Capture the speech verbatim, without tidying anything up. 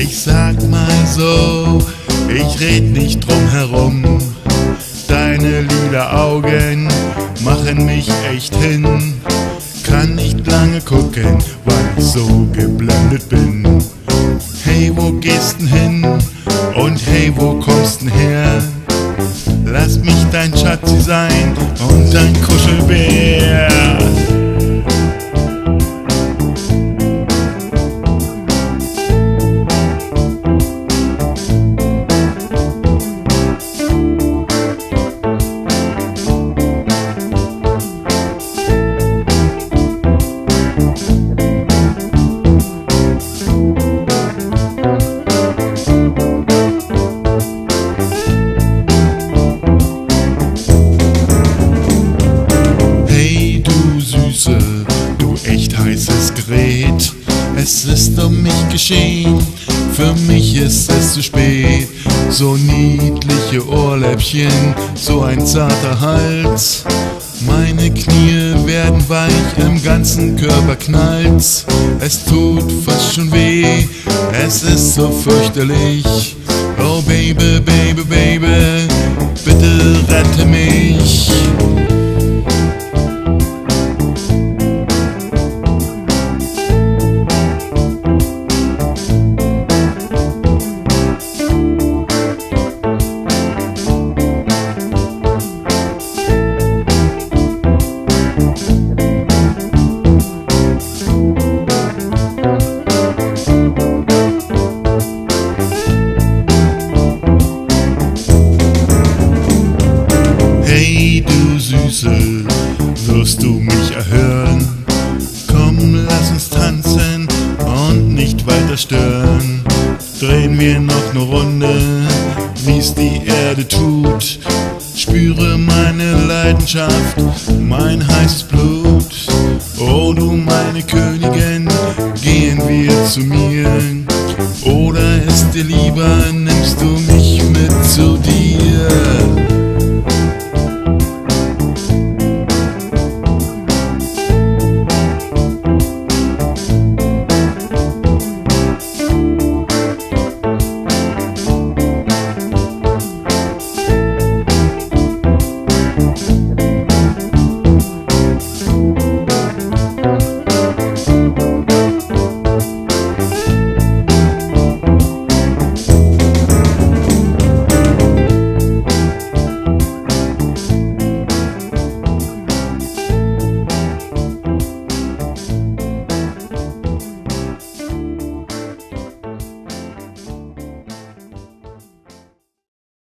Ich sag mal so, ich red nicht drum herum. Deine lila Augen machen mich echt hin. Kann nicht lange gucken, weil ich so geblendet bin. Hey, wo gehst denn hin? Und hey, wo kommst denn her? Lass mich dein Schatzi sein und dein Kuschelbär. Du echt heißes Gerät, es ist um mich geschehen, für mich ist es zu spät. So niedliche Ohrläppchen, so ein zarter Hals, meine Knie werden weich, im ganzen Körper knallt's. Es tut fast schon weh, es ist so fürchterlich. Oh Baby, Baby, Baby, bitte rette mich. Hey du Süße, wirst du mich erhören? Komm, lass uns tanzen und nicht weiter stören. Drehen wir noch ne Runde, wie's die Erde tut. Spüre meine Leidenschaft, mein heißes Blut. Oh du meine Königin, gehen wir zu mir? Oder ist dir lieber, nimmst du mich mit zu dir?